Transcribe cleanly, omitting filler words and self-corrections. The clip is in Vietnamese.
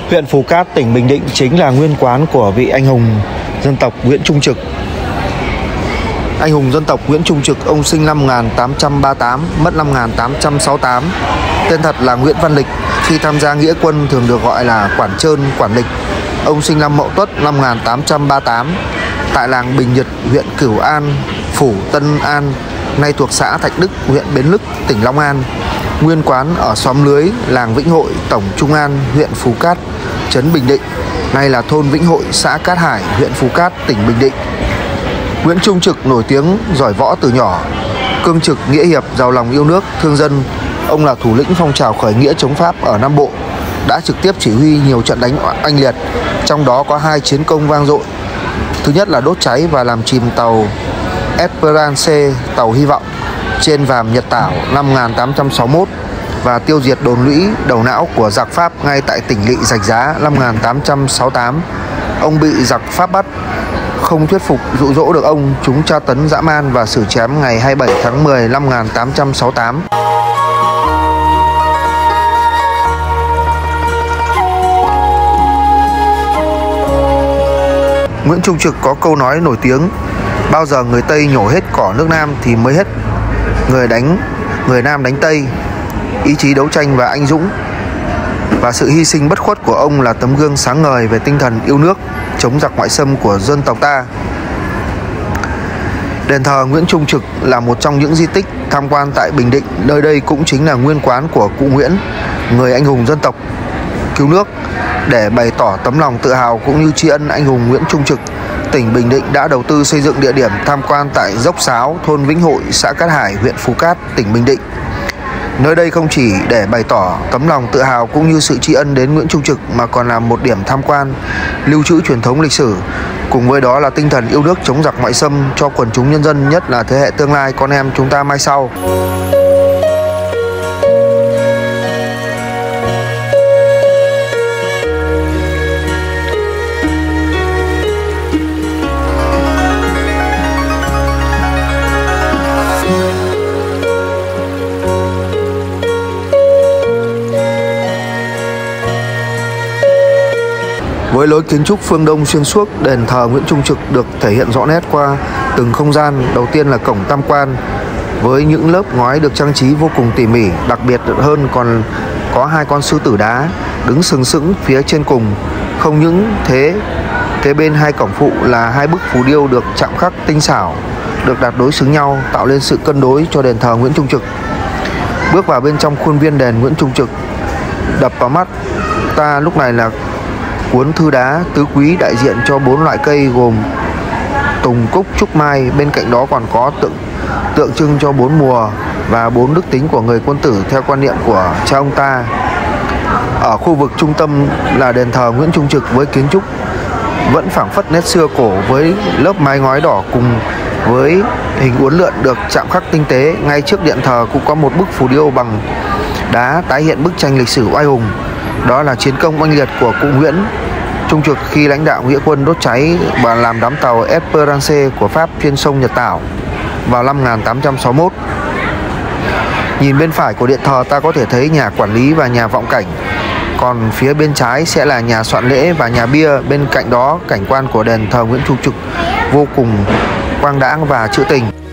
Huyện Phú Cát, tỉnh Bình Định chính là nguyên quán của vị anh hùng dân tộc Nguyễn Trung Trực. Anh hùng dân tộc Nguyễn Trung Trực, ông sinh năm 1838, mất năm 1868. Tên thật là Nguyễn Văn Lịch. Khi tham gia nghĩa quân thường được gọi là Quản Trơn, Quản Lịch. Ông sinh năm Mậu Tuất năm 1838 tại làng Bình Nhật, huyện Cửu An, phủ Tân An, nay thuộc xã Thạch Đức, huyện Bến Lức, tỉnh Long An. Nguyên quán ở xóm Lưới, làng Vĩnh Hội, tổng Trung An, huyện Phú Cát, trấn Bình Định, nay là thôn Vĩnh Hội, xã Cát Hải, huyện Phú Cát, tỉnh Bình Định. Nguyễn Trung Trực nổi tiếng giỏi võ từ nhỏ, cương trực, nghĩa hiệp, giàu lòng yêu nước, thương dân. Ông là thủ lĩnh phong trào khởi nghĩa chống Pháp ở Nam Bộ, đã trực tiếp chỉ huy nhiều trận đánh oanh liệt, trong đó có 2 chiến công vang dội. Thứ nhất là đốt cháy và làm chìm tàu Esperance, tàu hy vọng, trên Vàm Nhật Tảo năm 1861 và tiêu diệt đồn lũy đầu não của giặc Pháp ngay tại tỉnh lỵ Rạch Giá năm 1868. Ông bị giặc Pháp bắt, không thuyết phục dụ dỗ được ông, chúng tra tấn dã man và xử chém ngày 27 tháng 10 năm 1868. Nguyễn Trung Trực có câu nói nổi tiếng: bao giờ người Tây nhổ hết cỏ nước Nam thì mới hết người Nam đánh Tây. Ý chí đấu tranh và anh dũng và sự hy sinh bất khuất của ông là tấm gương sáng ngời về tinh thần yêu nước, chống giặc ngoại xâm của dân tộc ta. Đền thờ Nguyễn Trung Trực là một trong những di tích tham quan tại Bình Định. Nơi đây cũng chính là nguyên quán của cụ Nguyễn, người anh hùng dân tộc cứu nước. Để bày tỏ tấm lòng tự hào cũng như tri ân anh hùng Nguyễn Trung Trực, tỉnh Bình Định đã đầu tư xây dựng địa điểm tham quan tại Dốc Sáo, thôn Vĩnh Hội, xã Cát Hải, huyện Phú Cát, tỉnh Bình Định. Nơi đây không chỉ để bày tỏ tấm lòng tự hào cũng như sự tri ân đến Nguyễn Trung Trực mà còn là một điểm tham quan, lưu trữ truyền thống lịch sử, cùng với đó là tinh thần yêu nước chống giặc ngoại xâm cho quần chúng nhân dân, nhất là thế hệ tương lai con em chúng ta mai sau. Với lối kiến trúc phương Đông xuyên suốt, đền thờ Nguyễn Trung Trực được thể hiện rõ nét qua từng không gian. Đầu tiên là cổng tam quan với những lớp ngói được trang trí vô cùng tỉ mỉ. Đặc biệt hơn còn có 2 con sư tử đá đứng sừng sững phía trên cùng. Không những thế, kế bên 2 cổng phụ là 2 bức phù điêu được chạm khắc tinh xảo, được đặt đối xứng nhau, tạo lên sự cân đối cho đền thờ Nguyễn Trung Trực. Bước vào bên trong khuôn viên đền Nguyễn Trung Trực, đập vào mắt ta lúc này là cuốn thư đá tứ quý đại diện cho 4 loại cây gồm tùng, cúc, trúc, mai. Bên cạnh đó còn có tượng trưng cho 4 mùa và 4 đức tính của người quân tử theo quan niệm của cha ông ta. Ở khu vực trung tâm là đền thờ Nguyễn Trung Trực với kiến trúc vẫn phảng phất nét xưa cổ với lớp mái ngói đỏ cùng với hình uốn lượn được chạm khắc tinh tế. Ngay trước điện thờ cũng có một bức phù điêu bằng đá tái hiện bức tranh lịch sử oai hùng. Đó là chiến công oanh liệt của cụ Nguyễn Trung Trực khi lãnh đạo nghĩa quân đốt cháy và làm đắm tàu Esperance của Pháp trên sông Nhật Tảo vào năm 1861. Nhìn bên phải của điện thờ ta có thể thấy nhà quản lý và nhà vọng cảnh. Còn phía bên trái sẽ là nhà soạn lễ và nhà bia. Bên cạnh đó cảnh quan của đền thờ Nguyễn Trung Trực vô cùng quang đãng và trữ tình.